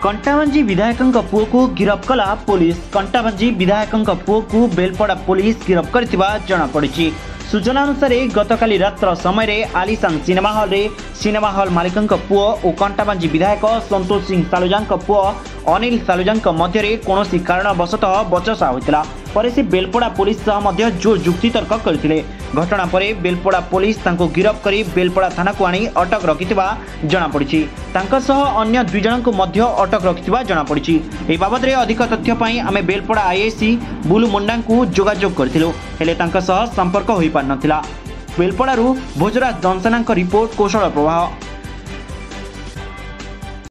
कंटाबांजी विधायक पुओ को गिरफ्त कला पुलिस। कंटाबांजी विधायक पुओ को बेलपड़ा पुलिस गिरफ्त कर जमापड़ी। सूचना अनुसार गतकाली रात्र समय आलिशान सिनेमा हॉल मालिक पुओ और कंटाबांजी विधायक संतोष सिंह सालुजा पुओ अनिल सालुजा मध्य कौन कारणवशतः बचसा होता पर से बेलपड़ा पुलिस जोर जुक्तितर्क करते। घटना पर बेलपड़ा पुलिस गिरफ्त कर बेलपड़ा थाना को आनी अटक रखि जमापड़ी। अन्य दुई जन को अटक रखि जमापड़ी। यह बाबद में अधिक तथ्य आम बेलपड़ा आईआईसी बुलू मुंडा को जोगाजोग करथिलु हेले संपर्क हो पार नथिला। बेलपड़ारू भोजराज दंसना रिपोर्ट कौशल प्रवाह।